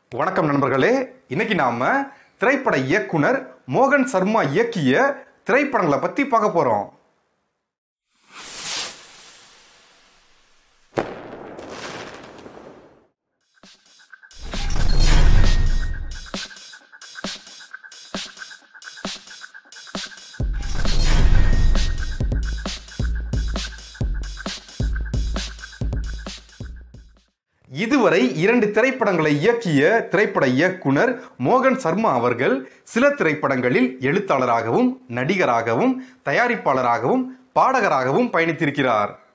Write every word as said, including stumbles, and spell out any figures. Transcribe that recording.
வணக்கம் நண்பர்களே, இன்னைக்கு நாம திரைப்பட இயக்குனர் மோகன் சர்மா இயக்கிய திரைப்படங்களை பத்தி பார்க்க போறோம். இதுவரை இரண்டு திரைப்படங்களை இயக்கிய திரைப்பட இயக்குனர் மோகன் சர்மா அவர்கள் சில திரைப்படங்களில் எழுத்தாளராகவும், நடிகராகவும், தயாரிப்பாளராகவும், பாடகராகவும் பயணித்திருக்கிறார்.